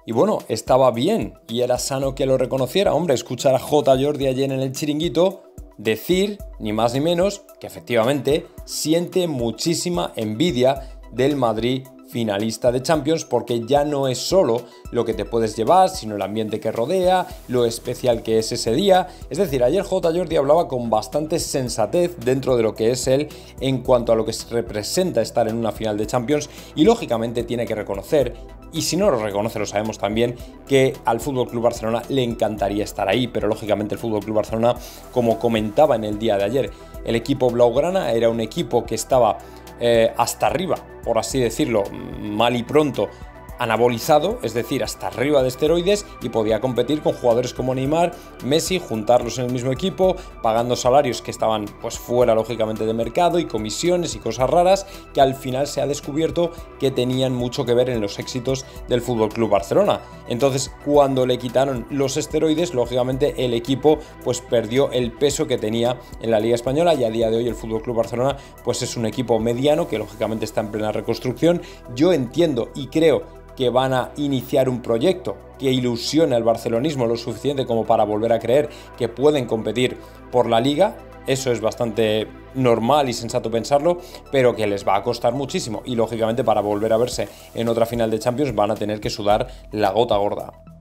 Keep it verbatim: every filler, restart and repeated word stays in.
Y bueno, estaba bien y era sano que lo reconociera. Hombre, escuchar a J. Jordi ayer en el Chiringuito decir, ni más ni menos, que efectivamente siente muchísima envidia del Madrid finalista de Champions, porque ya no es solo lo que te puedes llevar, sino el ambiente que rodea, lo especial que es ese día. Es decir, ayer J. Jordi hablaba con bastante sensatez dentro de lo que es él en cuanto a lo que representa estar en una final de Champions, y lógicamente tiene que reconocer, y si no lo reconoce lo sabemos también, que al F C Barcelona le encantaría estar ahí, pero lógicamente el F C Barcelona, como comentaba en el día de ayer, el equipo blaugrana era un equipo que estaba eh, hasta arriba, por así decirlo, mal y pronto, anabolizado, es decir, hasta arriba de esteroides, y podía competir con jugadores como Neymar, Messi, juntarlos en el mismo equipo, pagando salarios que estaban pues fuera lógicamente de mercado, y comisiones y cosas raras que al final se ha descubierto que tenían mucho que ver en los éxitos del F C Barcelona. Entonces, cuando le quitaron los esteroides, lógicamente el equipo pues perdió el peso que tenía en la Liga Española, y a día de hoy el F C Barcelona pues es un equipo mediano que lógicamente está en plena reconstrucción. Yo entiendo y creo que van a iniciar un proyecto que ilusione al barcelonismo lo suficiente como para volver a creer que pueden competir por la Liga. Eso es bastante normal y sensato pensarlo, pero que les va a costar muchísimo, y lógicamente para volver a verse en otra final de Champions van a tener que sudar la gota gorda.